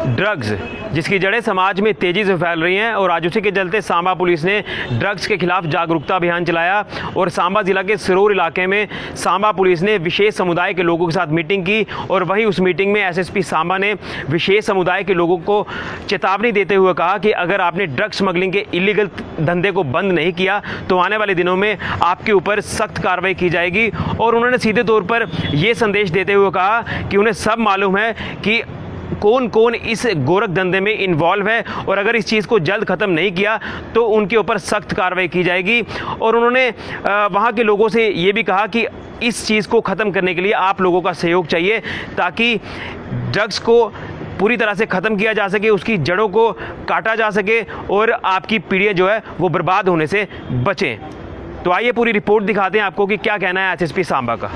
Drugs, जिसकी जड़ें समाज में तेजी से फैल रही हैं और आज उसी के चलते सांबा पुलिस ने ड्रग्स के खिलाफ जागरूकता अभियान चलाया और सांबा जिला के सिरोर इलाके में सांबा पुलिस ने विशेष समुदाय के लोगों के साथ मीटिंग की और वहीं उस मीटिंग में एसएसपी सांबा ने विशेष समुदाय के लोगों को चेतावनी देते हुए कहा कि अगर आपने ड्रग्स स्मगलिंग के इलीगल धंधे को बंद नहीं किया तो आने वाले दिनों में आपके ऊपर सख्त कार्रवाई की जाएगी। और उन्होंने सीधे तौर पर यह संदेश देते हुए कहा कि उन्हें सब मालूम है कि कौन कौन इस गोरख धंधे में इन्वॉल्व है और अगर इस चीज़ को जल्द ख़त्म नहीं किया तो उनके ऊपर सख्त कार्रवाई की जाएगी। और उन्होंने वहाँ के लोगों से ये भी कहा कि इस चीज़ को ख़त्म करने के लिए आप लोगों का सहयोग चाहिए ताकि ड्रग्स को पूरी तरह से ख़त्म किया जा सके, उसकी जड़ों को काटा जा सके और आपकी पीढ़ियाँ जो है वो बर्बाद होने से बचें। तो आइए पूरी रिपोर्ट दिखाते हैं आपको कि क्या कहना है एसएसपी सांबा का।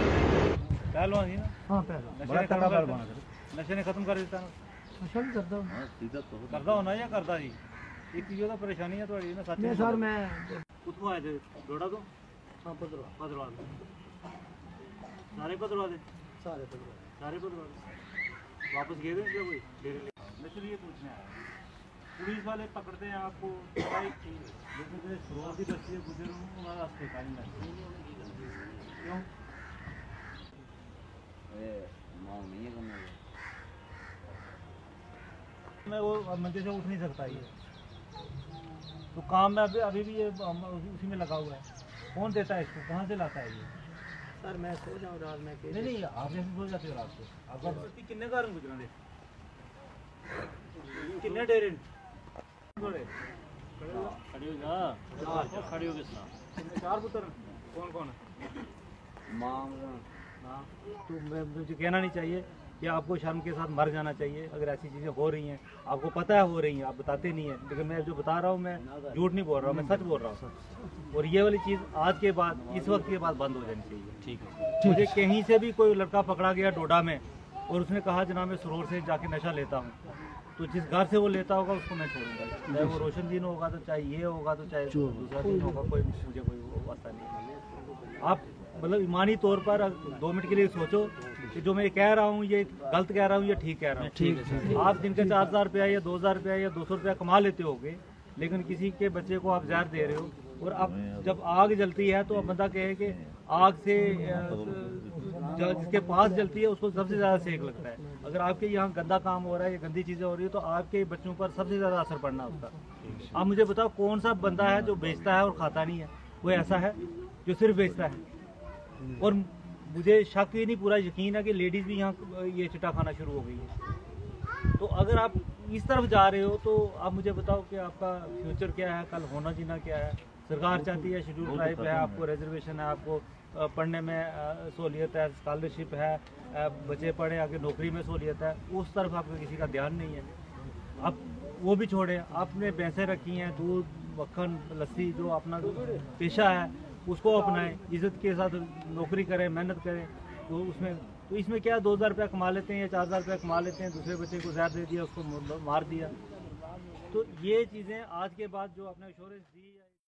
नशे ने खत्म कर दिता नशा भी करता होना या करता जी एक चीज़ों का परेशानी है थोड़ी ना साथी सर मैं खुद आए थे दौड़ा तो हाँ पदरवा सारे पदरवा दे वापस गए थे कोई नशे लिए पूछने आया पुलिस वाले पकड़ते हैं आपको शुरुआती बच्चे गुजर क्यों मैं वो मंदिर से उठ नहीं सकता ये तो काम में अभी भी ये उसी में लगा हुआ है। कौन देता है इसको, कहाँ से लाता है ये? सर मैं सो जाऊँ रात में नहीं आप जैसे सो जाते हो रात को आपका कितने कारण गुजरा दे कितने डेरे खड़ी हो चार पुत्र कौन तो मैं मुझे कहना नहीं चाहिए कि आपको शर्म के साथ मर जाना चाहिए अगर ऐसी चीज़ें हो रही हैं, आपको पता है हो रही हैं, आप बताते नहीं हैं। लेकिन मैं जो बता रहा हूँ मैं झूठ नहीं बोल रहा हूँ, मैं सच बोल रहा हूँ। और ये वाली चीज़ आज के बाद इस वक्त के बाद बंद हो जानी चाहिए। ठीक है, मुझे कहीं से भी कोई लड़का पकड़ा गया डोडा में और उसने कहा जनाब मैं सरोर से जाके नशा लेता हूँ, तो जिस घर से वो लेता होगा उसको मैं छोड़ूंगा, चाहे वो रोशन दिन होगा तो चाहे ये होगा तो चाहे दूसरा दिन होगा, कोई मुझे कोई वास्ता नहीं। आप मतलब ईमानी तौर पर 2 मिनट के लिए सोचो कि जो मैं कह रहा हूँ ये गलत कह रहा हूँ या ठीक कह रहा हूँ। ठीक आप दिन के 4000 रुपया या 2000 रुपया या 200 रुपया कमा लेते होगे, लेकिन किसी के बच्चे को आप जहर दे रहे हो और अब जब आग जलती है तो अब बंदा कहे कि आग से जिसके पास जलती है उसको सबसे ज़्यादा सेक लगता है। अगर आपके यहाँ गंदा काम हो रहा है या गंदी चीज़ें हो रही है तो आपके बच्चों पर सबसे ज़्यादा असर पड़ना उसका। आप मुझे बताओ कौन सा बंदा है जो बेचता है और खाता नहीं है? वो ऐसा है जो सिर्फ बेचता है। और मुझे शक ही नहीं पूरा यकीन है कि लेडीज़ भी यहाँ ये चिट्टा खाना शुरू हो गई है। तो अगर आप इस तरफ जा रहे हो तो आप मुझे बताओ कि आपका फ्यूचर क्या है, कल होना जीना क्या है। सरकार चाहती है शेड्यूल ट्राइब है, आपको रिजर्वेशन है, आपको पढ़ने में सहूलियत है, स्कॉलरशिप है, बच्चे पढ़े आगे नौकरी में सहूलियत है, उस तरफ आपका किसी का ध्यान नहीं है। आप वो भी छोड़े, आपने भैंसें रखी हैं, दूध मक्खन लस्सी जो अपना पेशा है उसको अपनाएं, इज्जत के साथ नौकरी करें, मेहनत करें। तो इसमें क्या 2000 रुपया कमा लेते हैं या 4000 रुपया कमा लेते हैं, दूसरे बच्चे को जहर दे दिया, उसको मार दिया। तो ये चीज़ें आज के बाद जो आपने इंश्योरेंस दी